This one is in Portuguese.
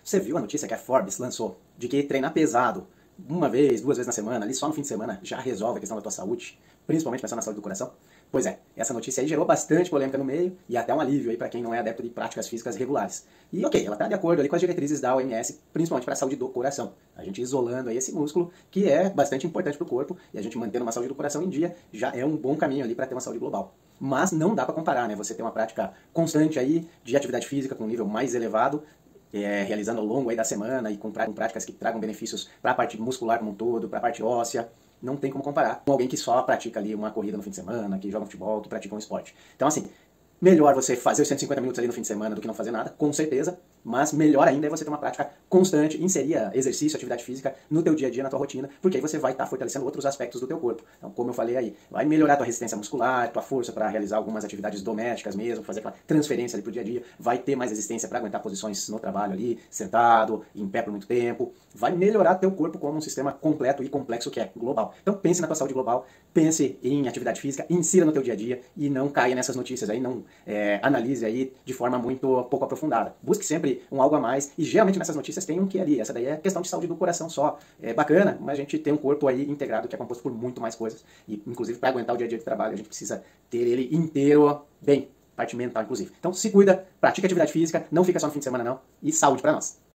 Você viu a notícia que a Forbes lançou de que treinar pesado uma vez, duas vezes na semana, ali só no fim de semana, já resolve a questão da tua saúde, principalmente pensando na saúde do coração? Pois é, essa notícia aí gerou bastante polêmica no meio e até um alívio aí para quem não é adepto de práticas físicas regulares. E ok, ela está de acordo ali com as diretrizes da OMS, principalmente para a saúde do coração. A gente isolando aí esse músculo, que é bastante importante para o corpo, e a gente mantendo uma saúde do coração em dia já é um bom caminho ali para ter uma saúde global. Mas não dá para comparar, né? Você ter uma prática constante aí de atividade física com um nível mais elevado, realizando ao longo aí da semana e com práticas que tragam benefícios para a parte muscular como um todo, para a parte óssea, não tem como comparar com alguém que só pratica ali uma corrida no fim de semana, que joga futebol, que pratica um esporte. Então, assim, melhor você fazer os 150 minutos ali no fim de semana do que não fazer nada, com certeza, mas melhor ainda é você ter uma prática constante, inserir exercício, atividade física no teu dia a dia, na tua rotina, porque aí você vai estar fortalecendo outros aspectos do teu corpo. Então, como eu falei aí, vai melhorar tua resistência muscular, tua força para realizar algumas atividades domésticas mesmo, fazer aquela transferência ali pro dia a dia, vai ter mais resistência para aguentar posições no trabalho ali, sentado, em pé por muito tempo, vai melhorar teu corpo como um sistema completo e complexo que é global. Então pense na tua saúde global, pense em atividade física, insira no teu dia a dia e não caia nessas notícias aí, não analise aí de forma muito pouco aprofundada. Busque sempre um algo a mais, e geralmente nessas notícias tem um que ali, essa daí é questão de saúde do coração só. É bacana, mas a gente tem um corpo aí integrado que é composto por muito mais coisas, e inclusive para aguentar o dia a dia de trabalho a gente precisa ter ele inteiro bem, parte mental inclusive. Então se cuida, pratica atividade física, não fica só no fim de semana não, e saúde para nós.